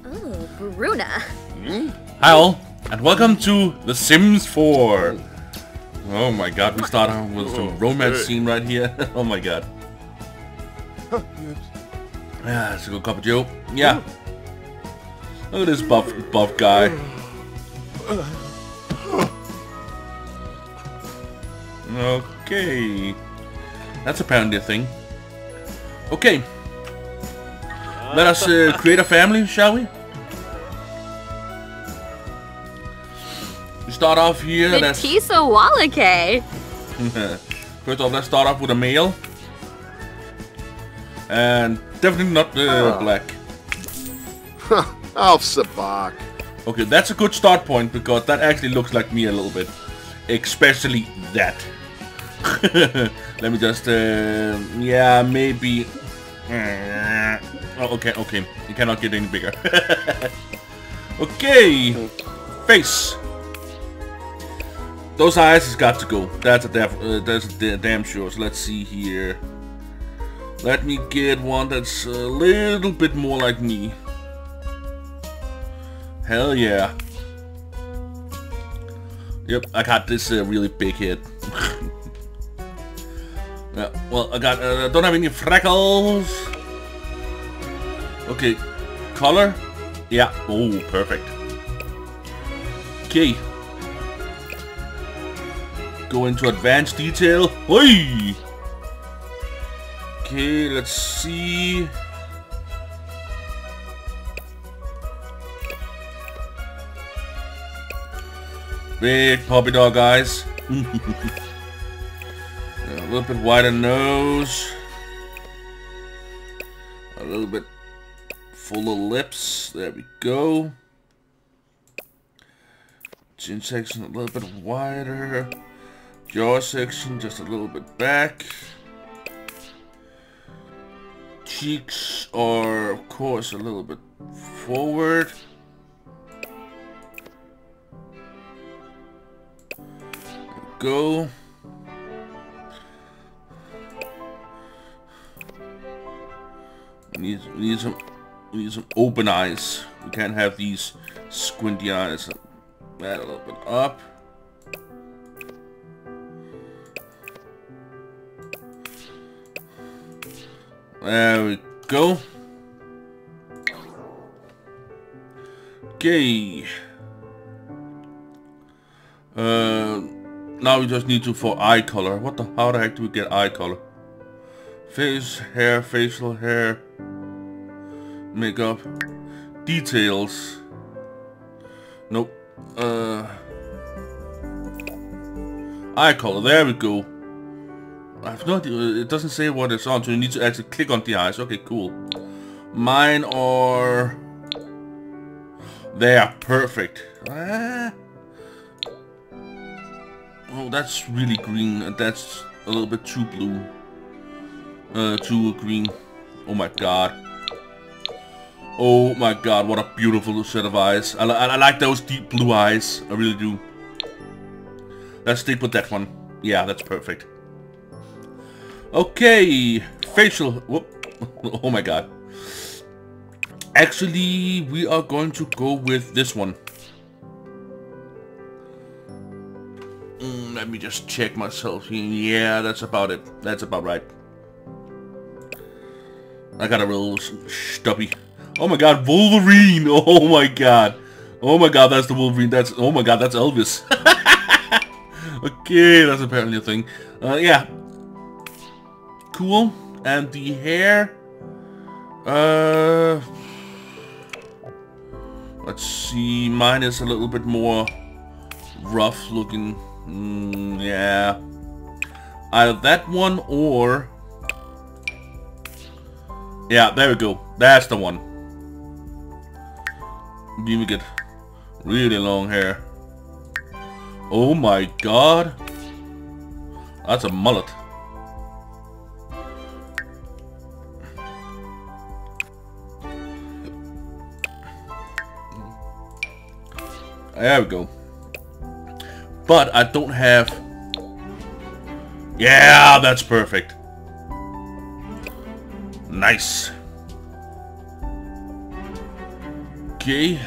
Oh, Bruna. Hi all, and welcome to The Sims 4. Oh my god, we start out with some romance scene right here. Oh my god. Yeah, it's a good cup of Joe. Yeah. Look at this buff guy. Okay. That's apparently a thing. Okay. Let us create a family, shall we? We start off here. Tisa Wallake. First off, let's start off with a male. And definitely not black. Oh, Sabak. Okay, that's a good start point because that actually looks like me a little bit. Especially that. Let me just, yeah, maybe. Oh, okay. You cannot get any bigger. Okay. Face. Those eyes has got to go. That's a damn sure. So let's see here. Let me get one that's a little bit more like me. Hell yeah. Yep, I got this really big head. Yeah, well, I got don't have any freckles. Okay, color. Yeah. Oh, perfect. Okay. Go into advanced detail. Oi! Okay, let's see. Big puppy dog eyes. A little bit wider nose. A little bit fuller lips. There we go. Chin section a little bit wider. Jaw section just a little bit back. Cheeks are, of course, a little bit forward. There we go. We need some open eyes. We can't have these squinty eyes. That a little bit up. There we go. Okay. Now we just need to for eye color. How the heck do we get eye color? Face, hair, facial hair, makeup, details. Nope. Eye color. There we go. I have no idea. It doesn't say what it's on, so you need to actually click on the eyes. Okay, cool. Mine are there. Perfect. Oh, that's really green. That's a little bit too blue. Too green. Oh my god. Oh my god, what a beautiful set of eyes. I like those deep blue eyes. I really do. Let's stick with that one. Yeah, that's perfect. Okay, facial. Whoop. Oh my god. Actually, we are going to go with this one. Let me just check myself. Yeah, that's about it. That's about right. I got a real stubby. Oh my god, Wolverine! Oh my god. Oh my god, that's the Wolverine. That's, oh my god, that's Elvis. Okay, that's apparently a thing. Yeah. Cool. And the hair. Let's see. Mine is a little bit more rough looking. Yeah. Either that one or... Yeah, there we go. That's the one. Then we get really long hair. Oh my god. That's a mullet. There we go. But I don't have... Yeah, that's perfect. Nice. Okay.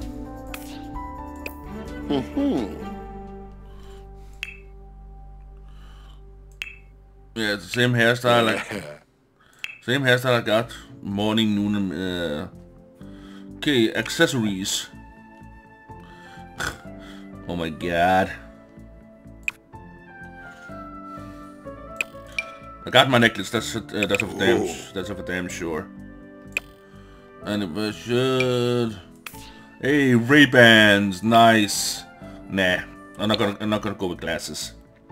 Yeah, it's the same hairstyle. Same hairstyle I got. Morning, noon, and okay, accessories. Oh my god. I got my necklace. That's for damn sure. And it should. Hey, Ray-Bans, nice. Nah, I'm not gonna go with glasses.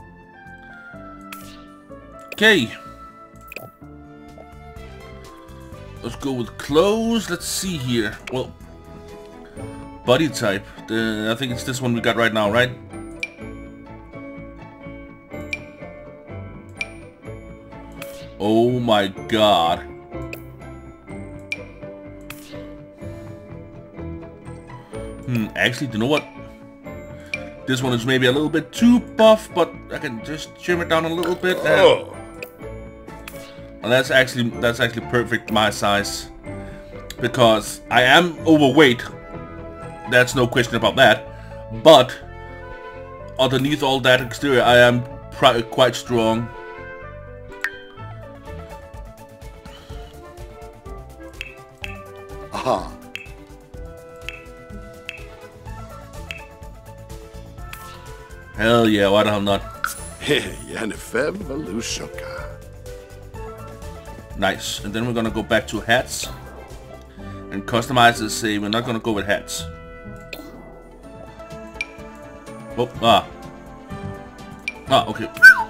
Okay. Let's go with clothes. Let's see here. Well, body type. I think it's this one we got right now, right? Oh my god. Actually, you know what? This one is maybe a little bit too buff, but I can just trim it down a little bit. And that's actually perfect, my size, because I am overweight. That's no question about that. But underneath all that exterior, I am quite strong. Aha. Hell yeah, why the hell not? Yennefer Volushka. Nice. And then we're gonna go back to hats and customize this. Say we're not gonna go with hats. Oh, okay.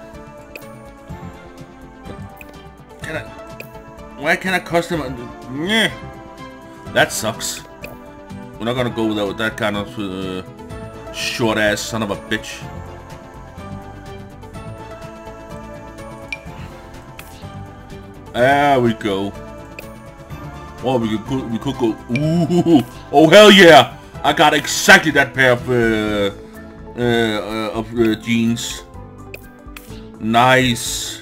Why can't I customize? That sucks. We're not gonna go with that kind of short ass son of a bitch. There we go. Oh, we could go. Ooh! Oh hell yeah! I got exactly that pair of jeans. Nice.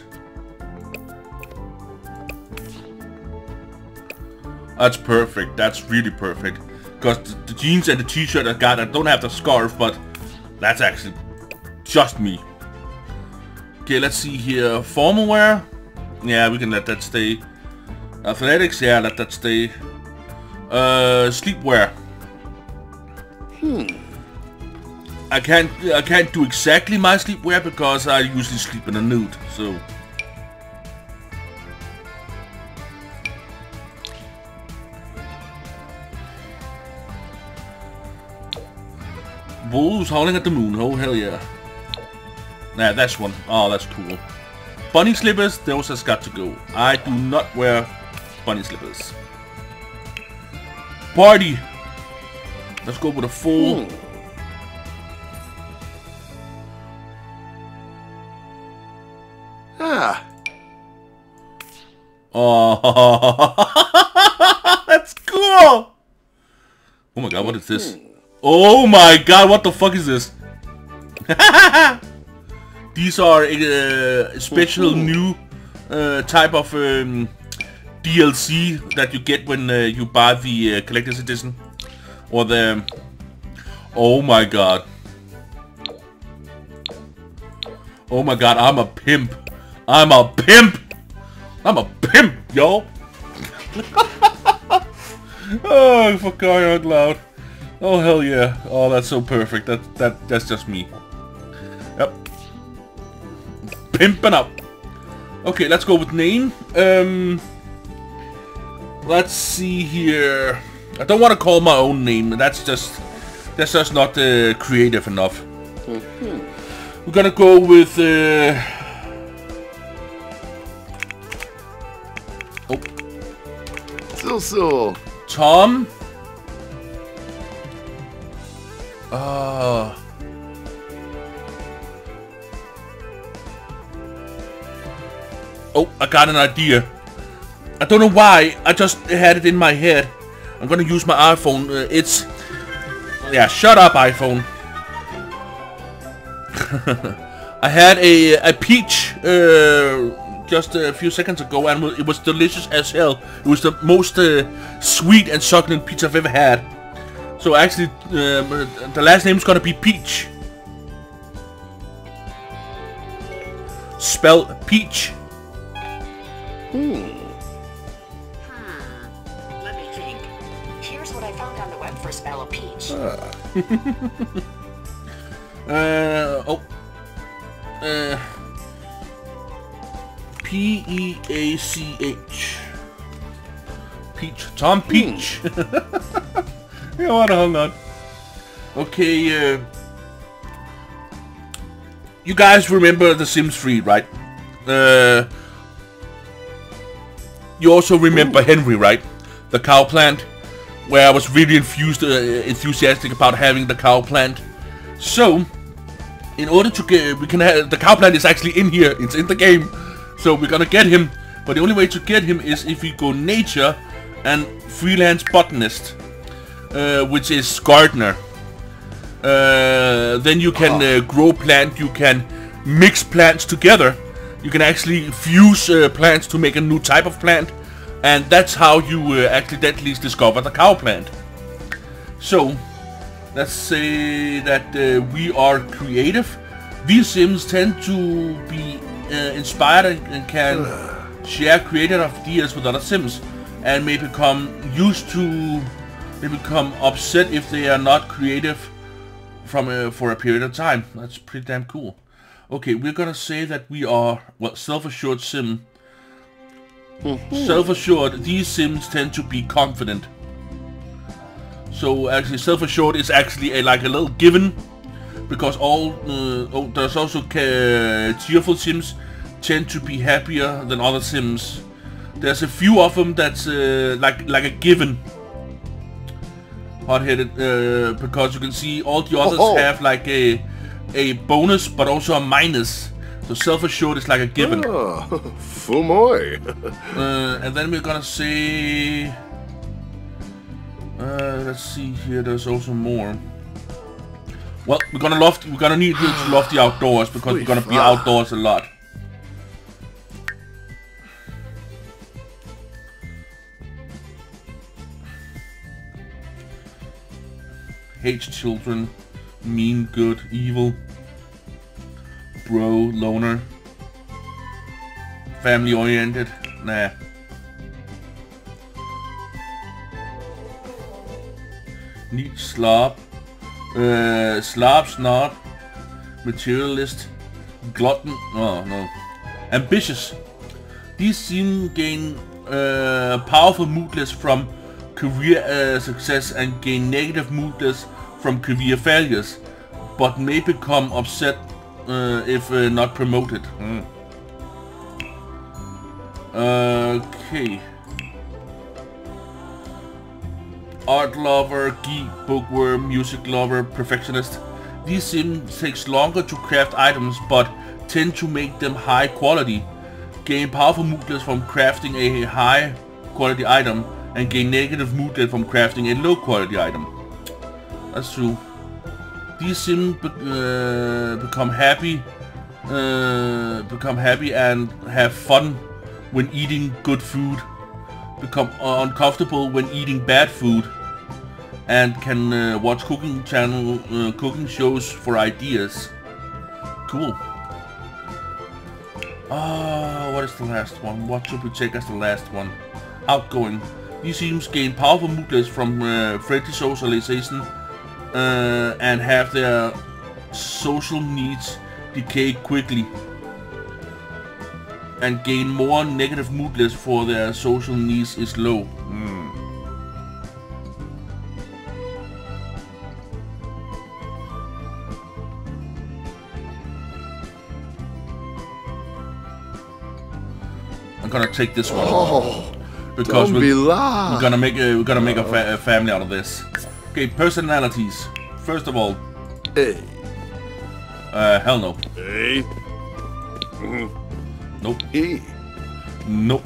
That's perfect. That's really perfect. Because the jeans and the t-shirt I got, I don't have the scarf, but that's actually just me. Okay, let's see here. Formal wear. Yeah, we can let that stay. Athletics, yeah, let that stay. Sleepwear. I can't do exactly my sleepwear because I usually sleep in a nude, so. Wolves howling at the moon, oh hell yeah. Nah, that's one. Oh, that's cool. Bunny slippers, those has got to go. I do not wear bunny slippers. Party! Let's go with a full. Oh, that's cool! Oh my god, what is this? Oh my god, what the fuck is this? These are a special new type of DLC that you get when you buy the collector's edition. Or the... Oh my god. Oh my god, I'm a pimp. I'm a pimp! I'm a pimp, yo! Oh, for crying out loud. Oh hell yeah. Oh, that's so perfect. That's just me. Yep. Pimping up. Okay, let's go with name. Let's see here. I don't want to call my own name. That's just not creative enough. We're gonna go with So. Tom. Oh, I got an idea. I don't know why. I just had it in my head. I'm gonna use my iPhone. It's... Yeah, shut up, iPhone. I had a peach just a few seconds ago, and it was delicious as hell. It was the most sweet and succulent peach I've ever had. So actually, the last name is gonna be Peach. Spell Peach. Let me think. Here's what I found on the web for spell of peach. P-E-A-C-H. Peach. Tom Peach. Yeah, what a hung on. Okay, you guys remember The Sims 3, right? You also remember Henry, right? The cow plant, where I was really enthusiastic about having the cow plant. So, in order to get, we can have the cow plant is actually in here. It's in the game, so we're gonna get him. But the only way to get him is if we go nature and freelance botanist, which is gardener. Then you can grow plant. You can mix plants together. You can actually fuse plants to make a new type of plant, and that's how you accidentally discover the cow plant. So, let's say that we are creative. These Sims tend to be inspired and can share creative ideas with other Sims, and may become used to, they become upset if they are not creative from for a period of time. That's pretty damn cool. Okay, we're gonna say that we are, well, self-assured Sim. Self-assured, these Sims tend to be confident. So actually, self-assured is actually like a little given, because all there's also cheerful Sims tend to be happier than other Sims. There's a few of them that's like a given. Hot-headed, because you can see all the others have like a bonus, but also a minus. So self-assured is like a given. Fumoy. And then we're gonna say, let's see here. There's also more. Well, we're gonna need to love the outdoors, because we're gonna be outdoors a lot. Hates children, mean, good, evil, bro, loner, family oriented, nah. Neat, slob, snob, materialist, glutton, oh no, ambitious. These Sims gain powerful moodless from career success and gain negative moodless from career failures, but may become upset if not promoted. Okay. Art lover, geek, bookworm, music lover, perfectionist. These Sims takes longer to craft items, but tend to make them high quality. Gain powerful moodless from crafting a high quality item, and gain negative moodlet from crafting a low quality item. That's true. These Sims become happy and have fun when eating good food. Become uncomfortable when eating bad food, and can watch cooking shows for ideas. Cool. What is the last one? What should we take as the last one? Outgoing. These Sims gain powerful moodless from friendly socialization, and have their social needs decay quickly, and gain more negative moodless for their social needs is low. I'm gonna take this one. Because we're gonna make a family out of this. Okay, personalities. First of all, A. hell no. A. Nope. E. Nope.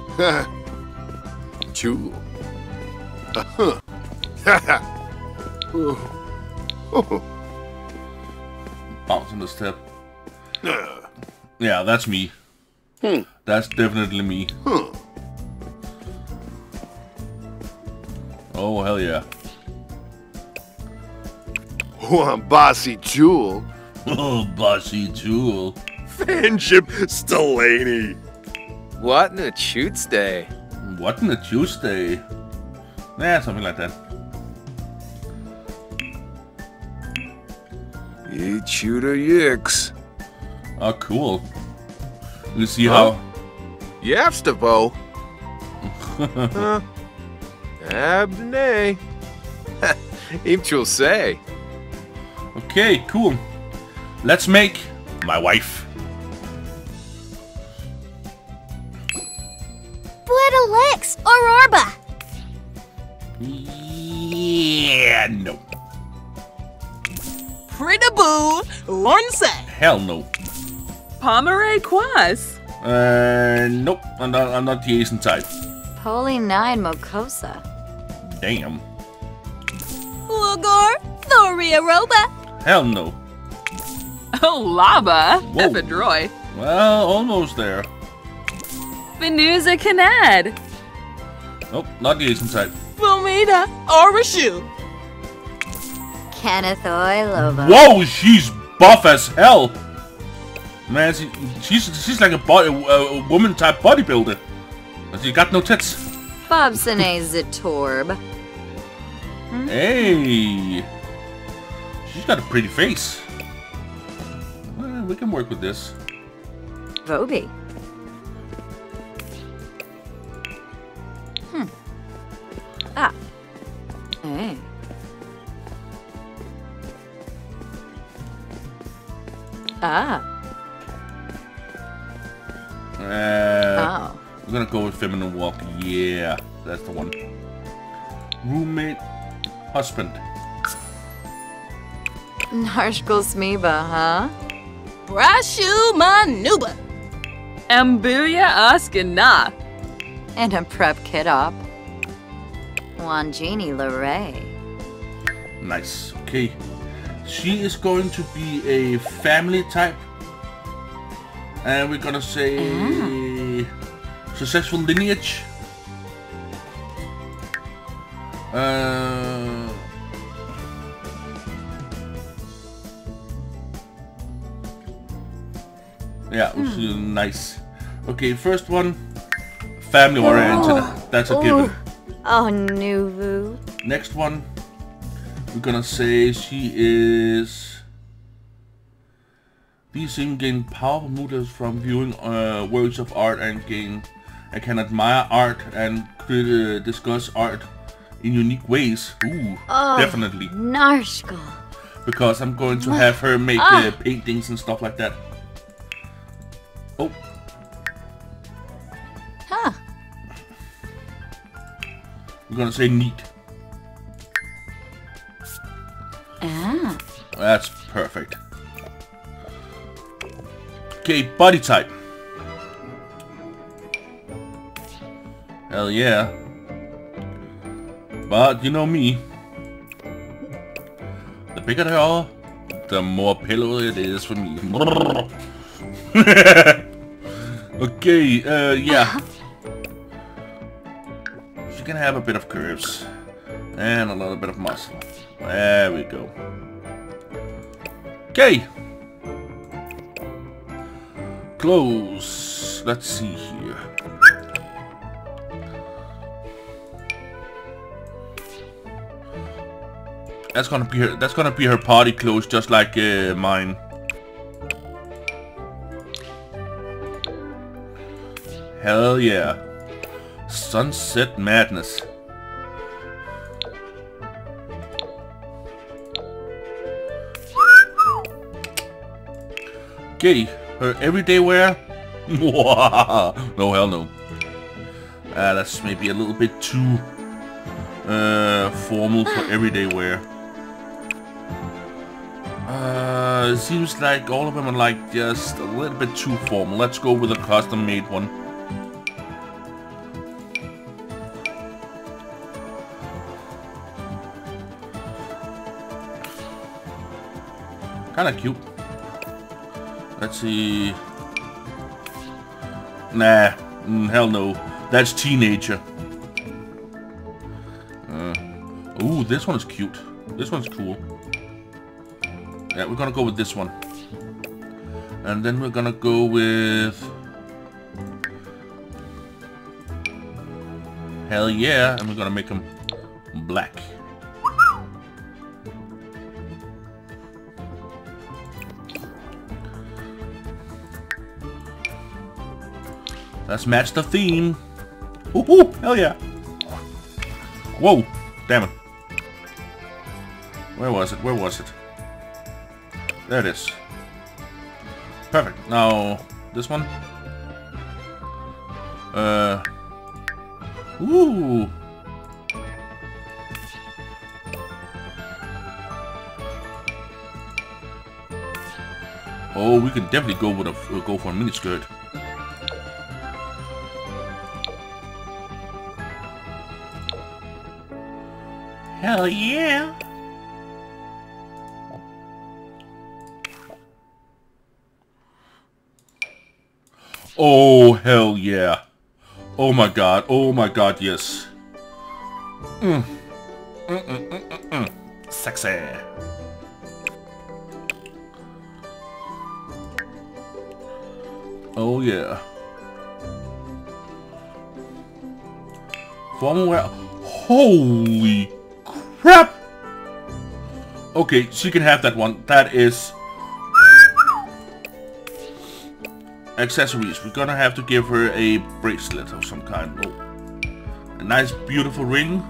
Two. Bounce on the step. Yeah, that's me. That's definitely me. Oh, hell yeah. One bossy jewel. Oh, bossy jewel. Fanship Stellani. What in a Tuesday? What in a Tuesday? Yeah, something like that. You shooter yicks. Oh, cool. You see how... Yapstavo. Abney. Imchul say. Okay, cool. Let's make my wife. Blittlix, Aurorba. Yeah, no. Pretty Boo, Lornsay. Hell no. Pomeray Quas. Nope. I'm not the Asian type. Poly 9 Mocosa. Damn. Lugor, Thoria Roba. Hell no. Oh, Lava. Whoa. Ephedroy. Well, almost there. Venusa Canad. Nope, not the Asian type. Fumita Orashu. Kenneth Oilova. Whoa, she's buff as hell. Man, she's like a woman type bodybuilder. But she got no tits. Bobsone Zatorb. Hey, she's got a pretty face. Well, we can work with this. Voby. Ah. Hey. Ah. Oh. We're gonna go with feminine walk. Yeah, that's the one. Roommate, husband. Narshkul Smeeba, huh? Brashu Manuba. Ambuya Askana. And a prep kid op. Wanjini Leray. Nice. Okay. She is going to be a family type. And we're gonna say successful lineage. Yeah, which is nice. Okay, first one, family oriented. That's a given. Oh, Nuvu. Next one, we're gonna say she is. These things gain powerful motives from viewing works of art and can admire art and discuss art in unique ways. Ooh, definitely. Narshkul. Because I'm going to have her make paintings and stuff like that. Oh. Huh. We're gonna say neat. Ah. That's perfect. Okay, body type. Hell yeah. But you know me. The bigger they are, the more pillow it is for me. Okay, yeah. She can have a bit of curves. And a little bit of muscle. There we go. Okay. Close. Let's see here. That's gonna be her party clothes, just like mine. Hell yeah. Sunset Madness. Okay, her everyday wear? No, hell no. That's maybe a little bit too formal for everyday wear. It seems like all of them are like just a little bit too formal. Let's go with a custom made one. Kinda cute. Let's see. Nah, hell no. That's teenager. Ooh, this one is cute. This one's cool. Yeah, we're gonna go with this one. And then we're gonna go with... Hell yeah, and we're gonna make them black. Let's match the theme. Woohoo! Hell yeah! Whoa! Damn it. Where was it? Where was it? There it is. Perfect. Now, this one. Ooh! Oh, we can definitely go with go for a miniskirt. Hell yeah! Oh, hell yeah. Oh my god, yes. Sexy. Oh yeah. Formal wear. Holy crap! Okay, she can have that one. That is... Accessories. We're gonna have to give her a bracelet of some kind. Oh. A nice, beautiful ring.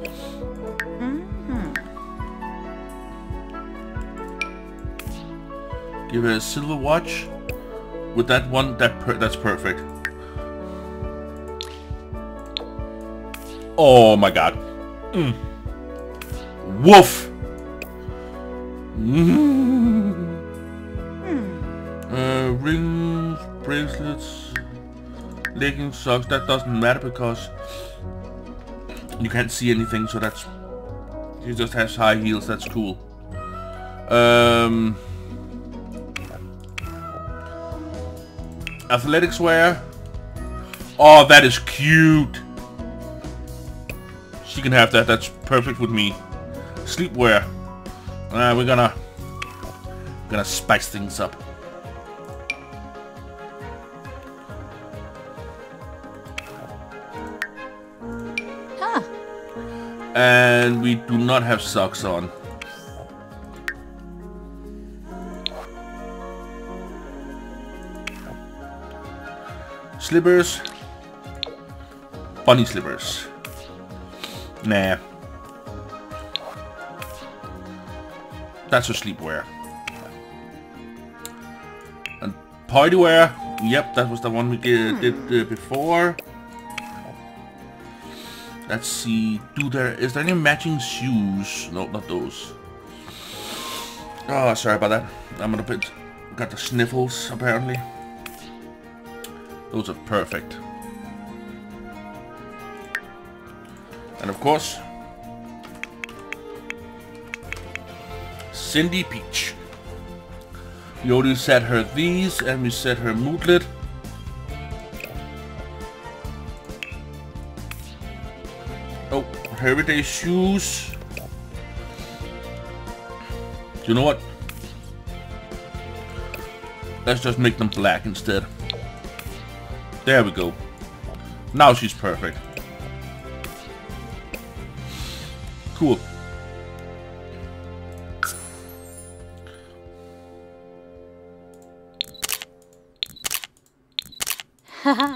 Give her a silver watch. With that one, that's perfect. Oh my god. Woof! Rings, bracelets, leggings, socks, that doesn't matter because you can't see anything, so that's... She just has high heels, that's cool. Athletics wear. Oh, that is cute. She can have that, that's perfect with me. Sleepwear. We're gonna spice things up. And we do not have socks on. Slippers. Bunny slippers. Nah. That's her sleepwear. And party wear. Yep, that was the one we did before. Let's see. Is there any matching shoes? No, not those. Oh, sorry about that. Got the sniffles apparently. Those are perfect. And of course, Cindy Peach. We already set her these, and we set her moodlet. Oh, her everyday shoes. You know what? Let's just make them black instead. There we go. Now she's perfect. Cool. Haha.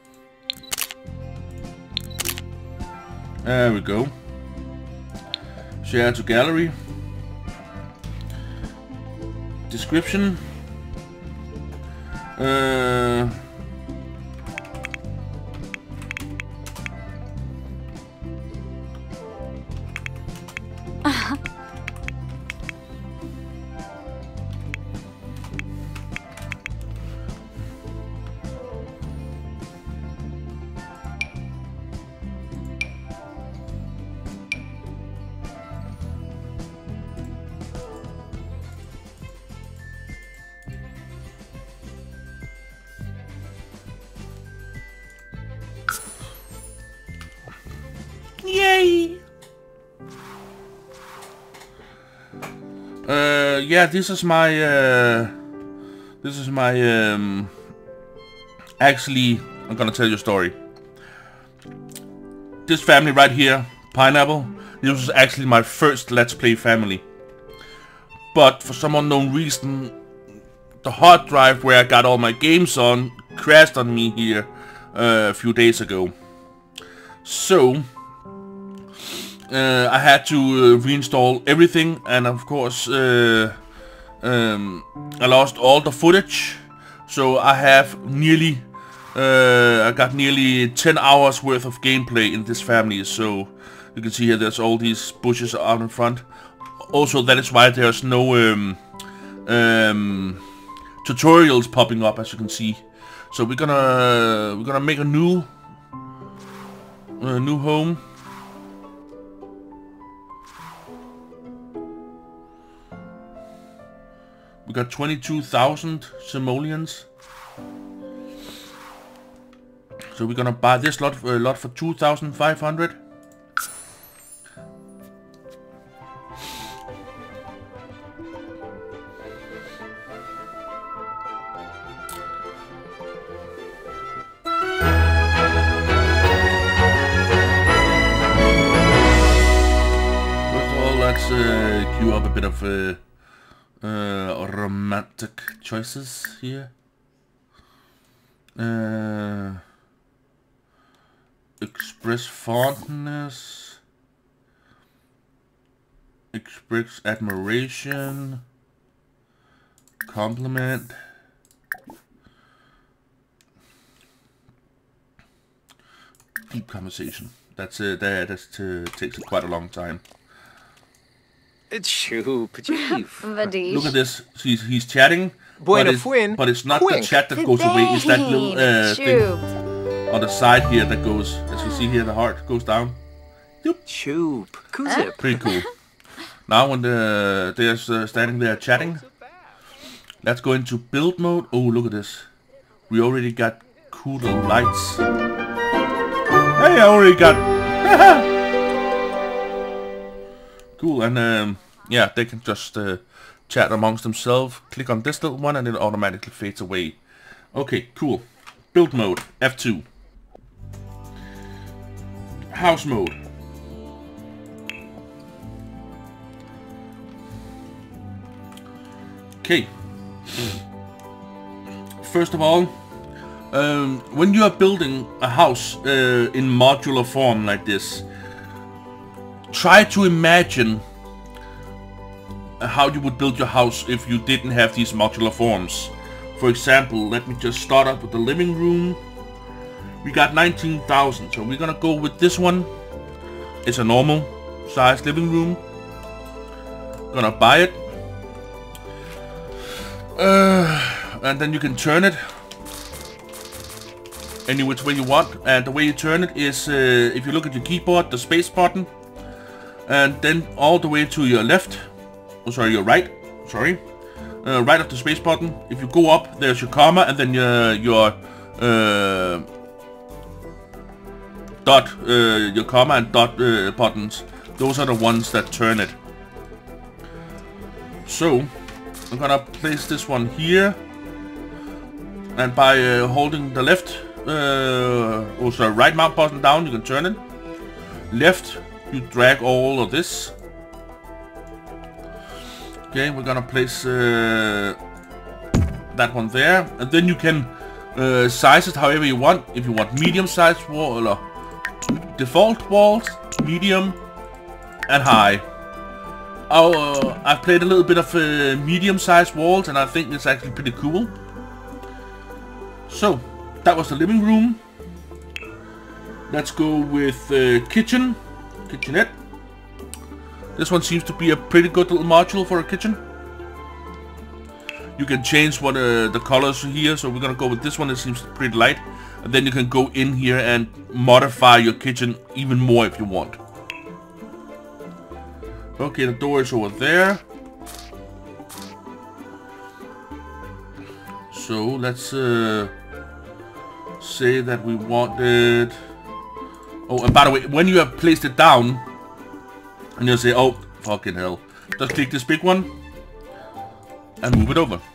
There we go. Share to gallery. Description. Yay! yeah, this is my actually, I'm gonna tell you a story. This family right here, Pineapple, this was actually my first Let's Play family. But for some unknown reason, the hard drive where I got all my games on crashed on me here a few days ago. So I had to reinstall everything, and of course I lost all the footage. So I have nearly I got nearly 10 hours worth of gameplay in this family. So you can see here there's all these bushes out in front. Also, that is why there's no tutorials popping up, as you can see. So we're gonna make a new home. We got 22,000 simoleons. So we're gonna buy this lot for 2,500. Queue up a bit of romantic choices here. Express fondness, express admiration, compliment, deep conversation. That's takes quite a long time. It's Shoop, Chief. Vadish. Look at this. He's chatting, Buena but it's not the Quink. chat that goes away. It's that little thing on the side here that goes. As you see here, the heart goes down. Shoop. Kuzip. Pretty cool. Now when they're standing there chatting, let's go into build mode. Oh, look at this. We already got cool lights. Hey, I already got. Cool, and yeah, they can just chat amongst themselves. Click on this little one and it automatically fades away. Okay, cool. Build mode, F2. House mode. Okay. First of all, when you are building a house in modular form like this, try to imagine how you would build your house if you didn't have these modular forms. For example, let me just start up with the living room. We got 19,000, so we're gonna go with this one. It's a normal size living room. Gonna buy it. And then you can turn it any which way you want. And the way you turn it is, if you look at your keyboard, the space button. And then all the way to your left, oh sorry, your right, sorry, right of the space button. If you go up, there's your comma, and then your dot, your comma and dot buttons. Those are the ones that turn it. So I'm gonna place this one here, and by holding the left, oh sorry, right mouse button down, you can turn it. Left, you drag all of this. Okay, we're gonna place that one there, and then you can size it however you want. If you want medium-sized wall or default walls, medium, and high. I've played a little bit of medium-sized walls, and I think it's actually pretty cool. So that was the living room. Let's go with kitchenette. This one seems to be a pretty good little module for a kitchen. You can change what the colors here, so we're gonna go with this one. It seems pretty light, and then you can go in here and modify your kitchen even more if you want. Okay, the door is over there. So let's say that we wanted. Oh, and by the way, when you have placed it down, and you'll say, oh, fucking hell. Just click this big one. and move it over.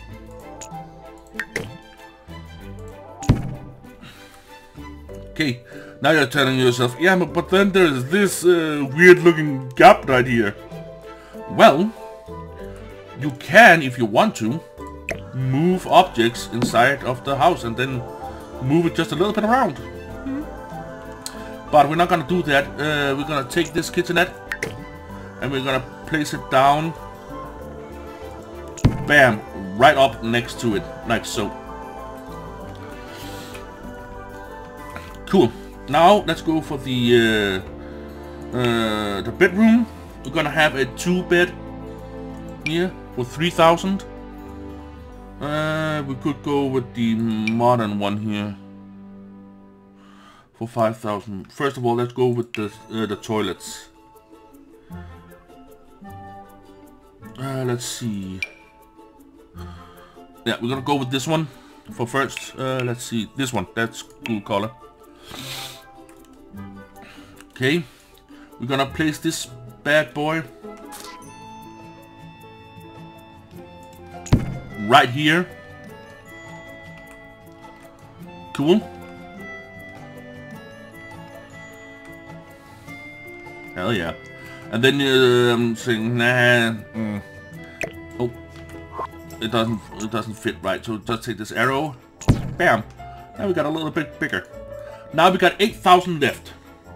Okay, now you're telling yourself, yeah, but then there's this weird-looking gap right here. Well, you can, if you want to, move objects inside of the house and then move it just a little bit around. But we're not gonna do that. We're gonna take this kitchenette and we're gonna place it down. Bam! Right up next to it, like so. Cool. Now let's go for the bedroom. We're gonna have a 2-bed here for 3,000. We could go with the modern one here for 5,000. First of all, let's go with the toilets. Let's see. Yeah, we're gonna go with this one for first. Let's see, this one. That's cool color. Okay, we're gonna place this bad boy right here. Cool. Hell yeah. And then I'm saying, nah. Oh, it doesn't fit right. So just take this arrow. Bam. Now we got a little bit bigger. Now we got 8,000 left.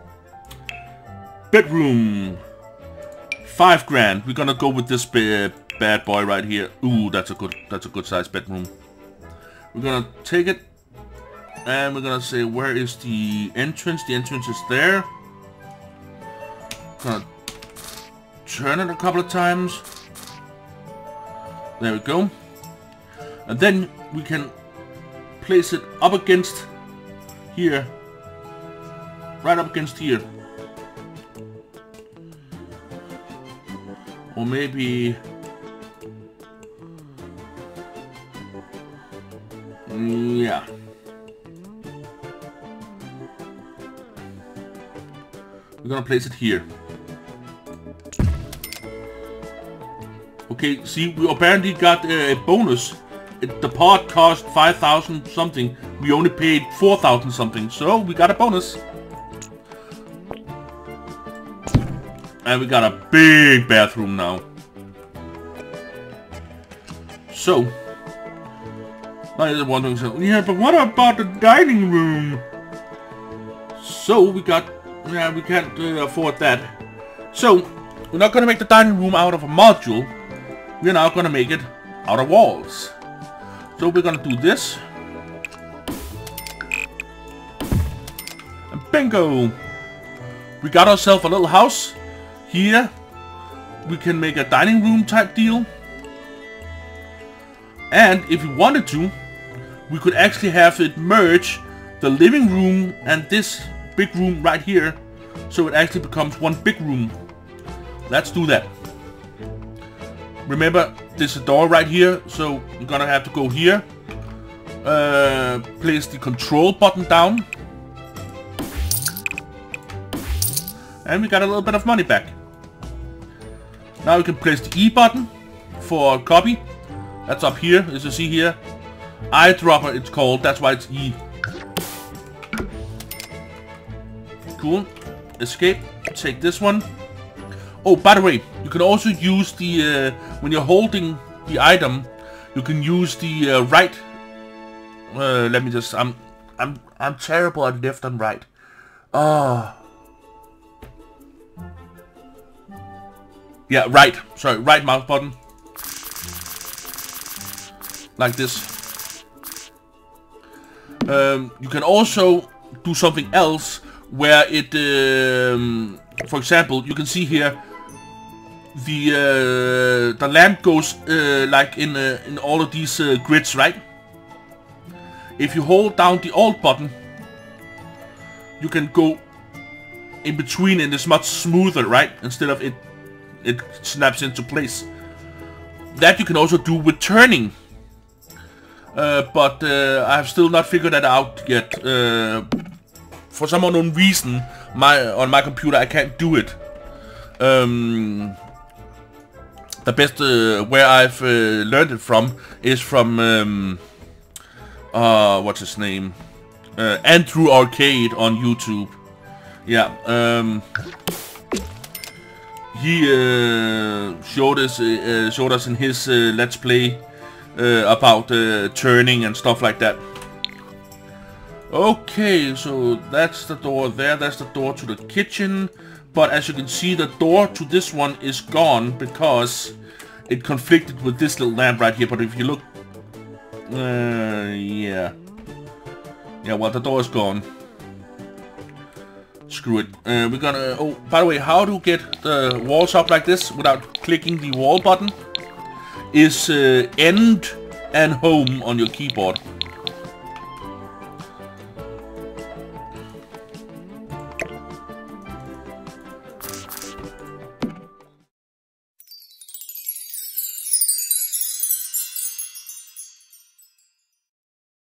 Bedroom. 5 grand. We're gonna go with this bad boy right here. Ooh, that's a good sized bedroom. We're gonna take it and we're gonna say, where is the entrance? The entrance is there. Gonna turn it a couple of times. There we go. And then we can place it up against here. Right up against here. Or maybe... yeah. We're gonna place it here. Okay, see, we apparently got a bonus. The pot cost 5,000 something. We only paid 4,000 something, so we got a bonus. And we got a big bathroom now. So, now you're wondering, yeah, but what about the dining room? So we got, yeah, we can't afford that. So we're not gonna make the dining room out of a module. We're now gonna make it out of walls. So we're gonna do this. And bingo! We got ourselves a little house. Here, we can make a dining room type deal. And if we wanted to, we could actually have it merge the living room and this big room right here. So it actually becomes one big room. Let's do that. Remember, there's a door right here, so you're gonna have to go here. Place the control button down. And we got a little bit of money back. Now we can place the E button for copy. That's up here, as you see here. Eyedropper it's called, that's why it's E. Cool. Escape. Take this one. Oh, by the way, you can also use the when you're holding the item, you can use the right. Let me just. I'm terrible at left and right. Yeah, right. Sorry, right mouse button. Like this. You can also do something else where it, for example, you can see here the lamp goes like in all of these grids, right? If you hold down the Alt button, you can go in between, and it's much smoother, right? Instead of it snaps into place. That you can also do with turning. But I have still not figured that out yet. For some unknown reason, on my computer I can't do it. the best where I've learned it from is from what's his name? Andrew Arcade on YouTube. Yeah, he showed us in his Let's Play about turning and stuff like that. Okay, so that's the door there, that's the door to the kitchen. But as you can see, the door to this one is gone because it conflicted with this little lamp right here. But if you look... yeah. Yeah, well, the door is gone. Screw it. We're gonna... Oh, by the way, how to get the walls up like this without clicking the wall button is end and home on your keyboard.